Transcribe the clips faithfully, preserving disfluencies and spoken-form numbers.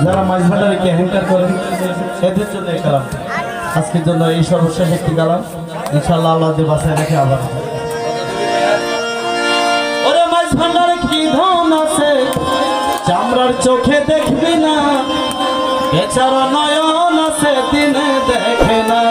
যারা মাছ ভান্ডারকে অ্যাঙ্কার করেন এদের জন্য এই কালাম, আজকের জন্য এই সর্বশেষ একটি কালাম। ইনশাআল্লাহ আল্লাহ দিয়ে বাসায় রেখে আবার ওরে মাছ ভান্ডারে কি ধন আছে চামড়ার চোখে দেখবি না, বেচারা নয়ন আছে দিনে দেখে না।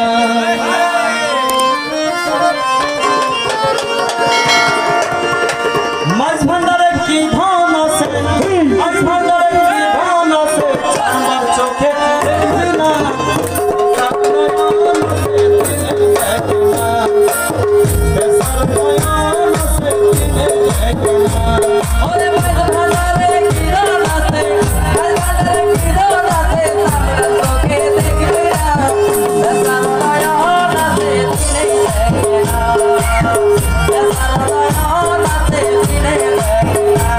মাছ ভান্ডারে কি ধন আছে, মাছ ভান্ডারে কি ধন আছে চামড়ার চোখে দেখবি না, বেচারা নয়ন আছে দিনে দেখে না। ওরে মাছ ভান্ডারে কি ধন আছে, মাছ ভান্ডারে কি ধন আছে চামড়ার চোখে দেখবি না, বেচারা নয়ন আছে দিনে দেখে না, বেচারা নয়ন আছে দিনে দেখে না।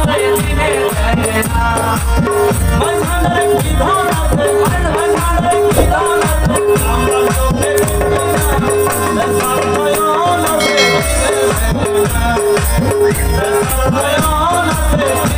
My বেসার নয়ন আছে